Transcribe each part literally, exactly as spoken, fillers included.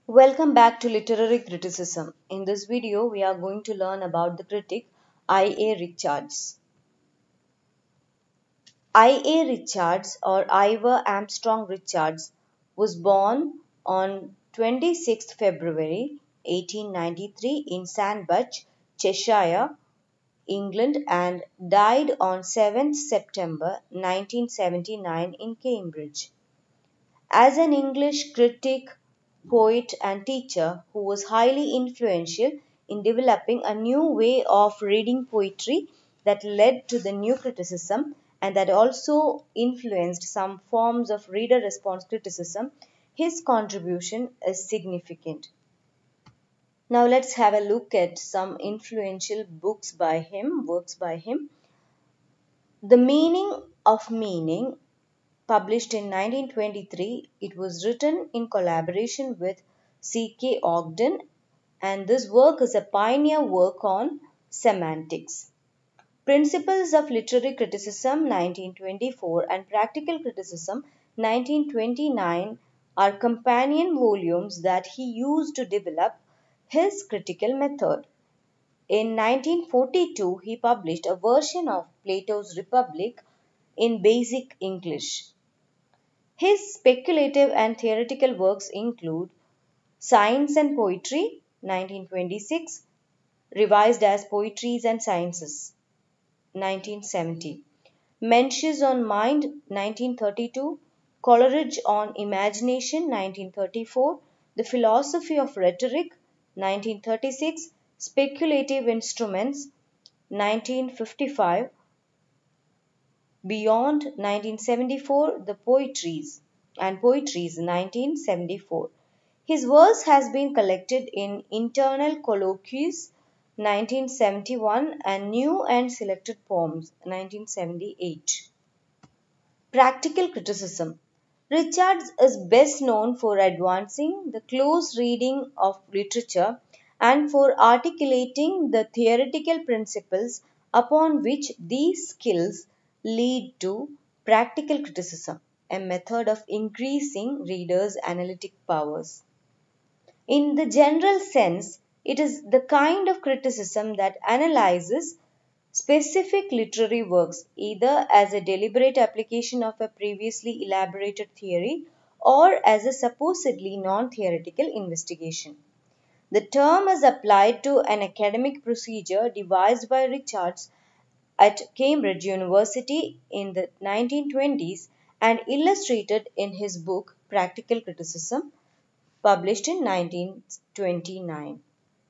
Welcome back to Literary Criticism. In this video, we are going to learn about the critic I A Richards. I A Richards or Ivor Armstrong Richards was born on twenty-sixth February eighteen ninety-three in Sandbach, Cheshire, England and died on seventh September nineteen seventy-nine in Cambridge. As an English critic, poet, and teacher who was highly influential in developing a new way of reading poetry that led to the new criticism and that also influenced some forms of reader response criticism, his contribution is significant. Now let's have a look at some influential books by him, works by him. The Meaning of Meaning, published in nineteen twenty-three, it was written in collaboration with C K Ogden, and this work is a pioneer work on semantics. Principles of Literary Criticism nineteen twenty-four and Practical Criticism nineteen twenty-nine are companion volumes that he used to develop his critical method. In nineteen forty-two, he published a version of Plato's Republic in Basic English. His speculative and theoretical works include Science and Poetry, nineteen twenty-six, revised as Poetries and Sciences, nineteen seventy, Mencius on Mind, nineteen thirty-two, Coleridge on Imagination, nineteen thirty-four, The Philosophy of Rhetoric, nineteen thirty-six, Speculative Instruments, nineteen fifty-five, Beyond, nineteen seventy-four, The Poetries and Poetries, nineteen seventy-four. His verse has been collected in Internal Colloquies, nineteen seventy-one, and New and Selected Poems, nineteen seventy-eight. Practical Criticism. Richards is best known for advancing the close reading of literature and for articulating the theoretical principles upon which these skills lead to practical criticism, a method of increasing readers' analytic powers. In the general sense, it is the kind of criticism that analyzes specific literary works either as a deliberate application of a previously elaborated theory or as a supposedly non-theoretical investigation. The term is applied to an academic procedure devised by Richards at Cambridge University in the nineteen twenties and illustrated in his book Practical Criticism, published in nineteen twenty-nine.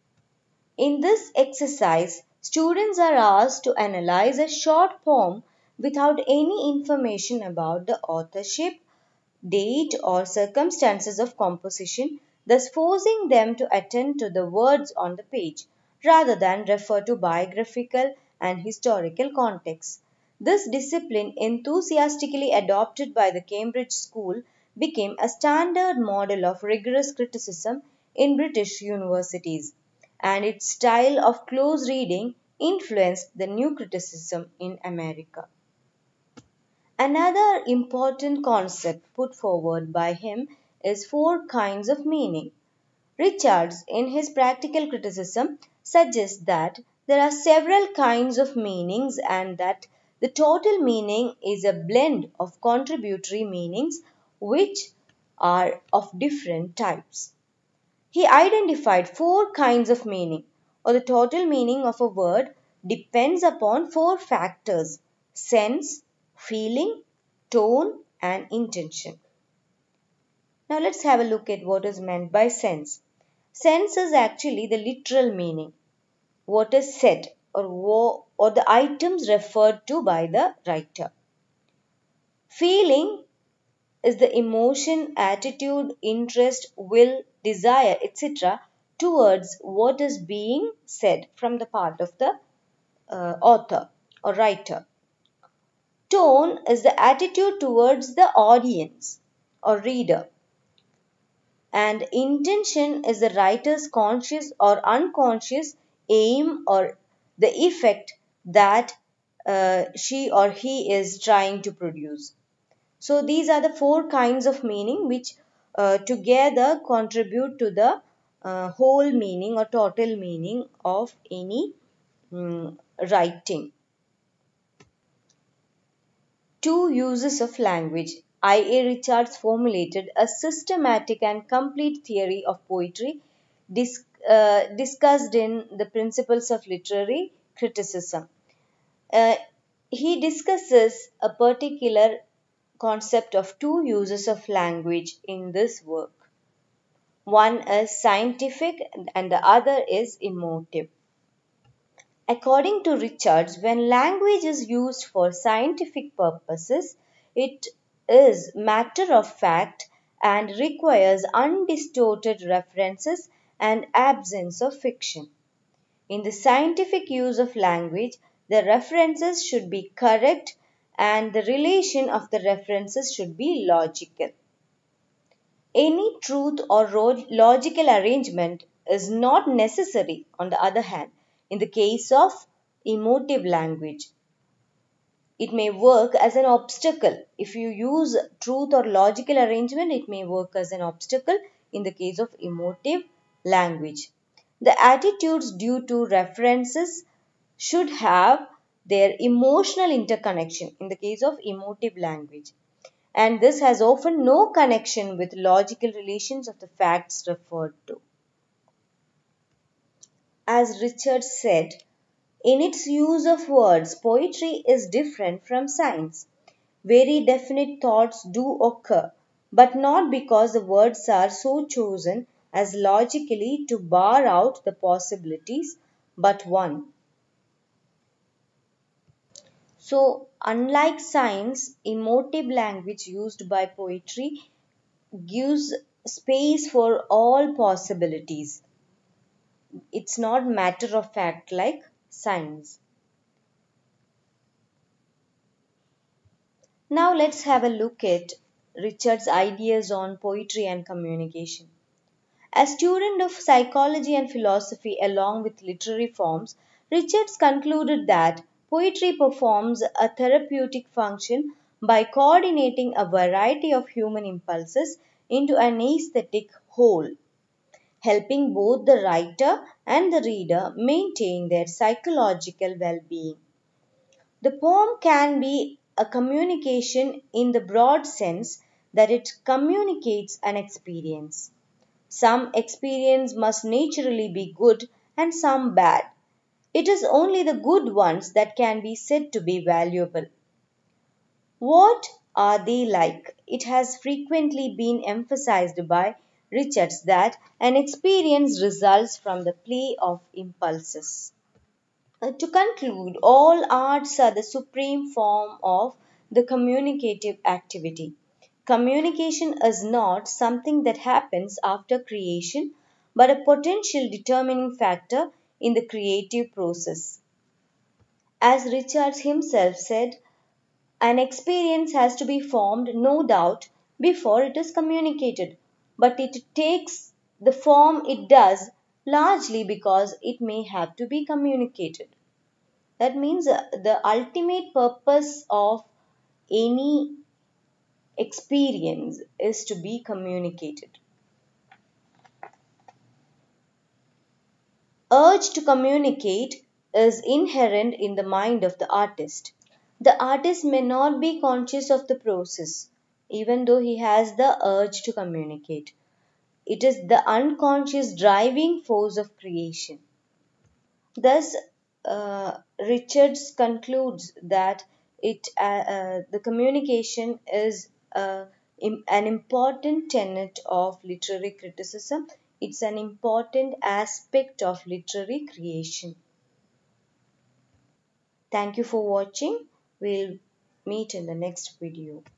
In this exercise, students are asked to analyze a short poem without any information about the authorship, date, or circumstances of composition, thus forcing them to attend to the words on the page rather than refer to biographical and historical context. This discipline, enthusiastically adopted by the Cambridge School, became a standard model of rigorous criticism in British universities, and its style of close reading influenced the new criticism in America. Another important concept put forward by him is four kinds of meaning. Richards, in his practical criticism, suggests that there are several kinds of meanings and that the total meaning is a blend of contributory meanings which are of different types. He identified four kinds of meaning, or the total meaning of a word depends upon four factors: sense, feeling, tone, and intention. Now let's have a look at what is meant by sense. Sense is actually the literal meaning, what is said or, or the items referred to by the writer. Feeling is the emotion, attitude, interest, will, desire, et cetera towards what is being said from the part of the uh, author or writer. Tone is the attitude towards the audience or reader. And intention is the writer's conscious or unconscious aim or the effect that uh, she or he is trying to produce. So these are the four kinds of meaning which uh, together contribute to the uh, whole meaning or total meaning of any um, writing. Two uses of language. I A. Richards formulated a systematic and complete theory of poetry dis- uh, discussed in The Principles of Literary Criticism. Uh, he discusses a particular concept of two uses of language in this work. One is scientific and the other is emotive. According to Richards, when language is used for scientific purposes, it is matter of fact and requires undistorted references and absence of fiction. In the scientific use of language, the references should be correct and the relation of the references should be logical. Any truth or logical arrangement is not necessary, on the other hand, in the case of emotive language. It may work as an obstacle. If you use truth or logical arrangement, it may work as an obstacle in the case of emotive language. The attitudes due to references should have their emotional interconnection in the case of emotive language. And this has often no connection with logical relations of the facts referred to. As Richard said, in its use of words, poetry is different from science. Very definite thoughts do occur, but not because the words are so chosen as logically to bar out the possibilities, but one. So, unlike science, emotive language used by poetry gives space for all possibilities. It's not matter of fact like science. Now let's have a look at Richard's ideas on poetry and communication. A student of psychology and philosophy along with literary forms, Richards concluded that poetry performs a therapeutic function by coordinating a variety of human impulses into an aesthetic whole, helping both the writer and the reader maintain their psychological well being. The poem can be a communication in the broad sense that it communicates an experience. Some experience must naturally be good and some bad. It is only the good ones that can be said to be valuable. What are they like? It has frequently been emphasized by Richards that an experience results from the play of impulses. Uh, to conclude, all arts are the supreme form of the communicative activity. Communication is not something that happens after creation, but a potential determining factor in the creative process. As Richards himself said, an experience has to be formed, no doubt, before it is communicated, but it takes the form it does largely because it may have to be communicated. That means uh, the ultimate purpose of any experience is to be communicated. Urge to communicate is inherent in the mind of the artist. The artist may not be conscious of the process, even though he has the urge to communicate. It is the unconscious driving force of creation. Thus, uh, Richards concludes that it uh, uh, the communication is uh, im- an important tenet of literary criticism. It's an important aspect of literary creation. Thank you for watching. We'll meet in the next video.